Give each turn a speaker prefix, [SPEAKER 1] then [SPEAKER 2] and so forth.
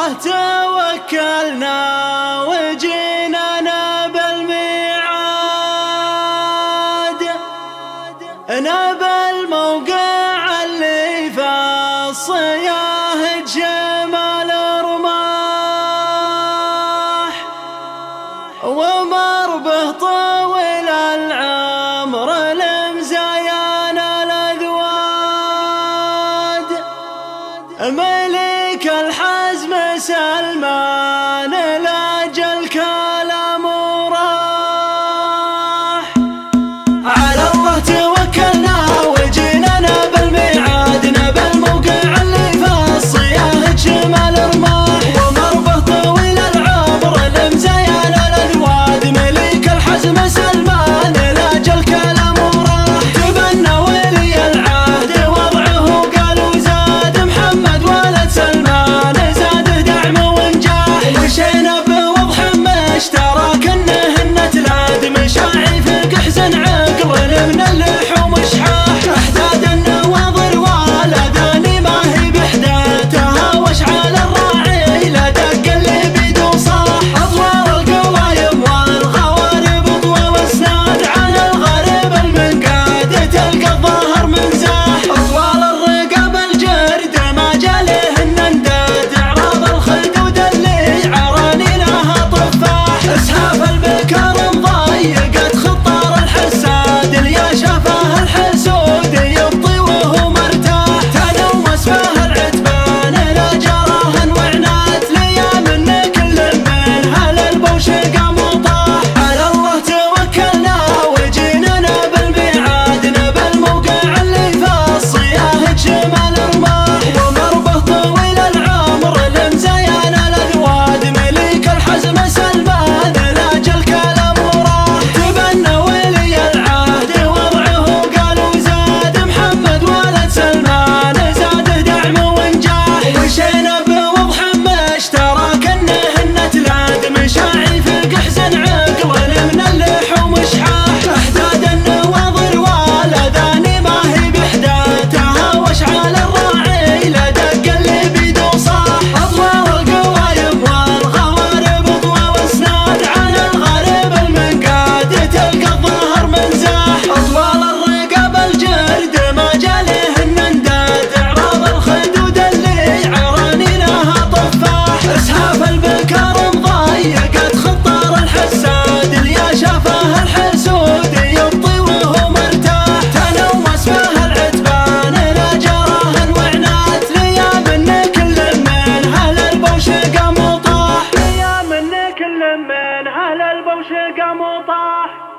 [SPEAKER 1] الله توكلنا وجينا بالميعاد، نبى الموقع اللي في الصياهد شمال رماح، ومربه طويل العمر المزيان الأذواد، ملك الحزم سلمان لاجل كلام وراح. على الله توكلنا وجينا بالميعاد، نبى الموقع اللي في الصياهد شمال رماح، ومربه طويل العمر المزيان الأذواد، ملك الحزم سلمان لاجل كلام وراح. تبنى ولي العهد وضعه قالوا زاد، محمد ولد سلمان زاده دعم ونجاح، مشينا بوضح مشترك انه تلاد، مشاعي فوق حزن عقل من اللحوم شحاح، احداد النواظر والأذاني ما هي بحداتها، واشعال الراعي لا دق اللي بيده صاح، اطوال القوايم والغوارب طوى والسناد، على الغريب المنقاد تلقى الظاهر من زاح، اطوال الرقاب الجرد ما جالهن انداد، اعراض الخدود اللي عراني لها طفاح، اسهاف البكر مضيقت خطار الحساد، اللي شافه الحسود يبطي وهو مرتاح، تلوث فيه العتبان لا جراهن وعنات، ليا من كل منها للبوش قام وطاح. على الله توكلنا وجينا بالميعاد، نبى الموقع اللي في الصياهد شمال رماح، ومربه طويل العمر المزيان الأذواد، ملك الحزم سلمان لاجل كلام وراح. تبنى ولي العهد وضعه قالوا زاد، محمد ولد سلمان زاده دعم ونجاح، مشينا بوضح مشترك انه تلاد، مشاعي فوق حزن عقل من اللحوم شحاح، احداد النواظر والأذاني ما هي بحداتها، واشعال الراعي لا دق اللي بيده صاح، اطوال القوايم والغوارب طوى والسناد، على الغريب المنقاد تلقى الظاهر من زاح، اطوال الرقاب الجرد ما جالهن انداد، اعراض الخدود اللي عراني لها طفاح، اسهاف البكر مضيقت خطار الحساد، اللي شافه الحسود يبطي وهو مرتاح، تلوث فيه العتبان لا جراهن وعنات، ليا من كل منها للبوش قام وطاح، ليا من كل منها للبوش قام وطاح.